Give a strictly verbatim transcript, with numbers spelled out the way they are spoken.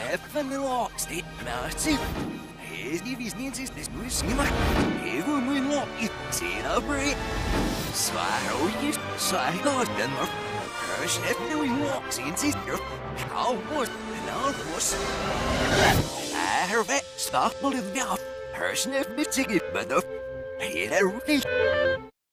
Stefan Locks, det Nazi. Here's the business is this new cinema. Here we lock it, celebrate. Swallow you, swallow them up. Her Stefan Locks in sister. How was and all was. I heard that stop believing now. Her sniff is sick, but up. Here,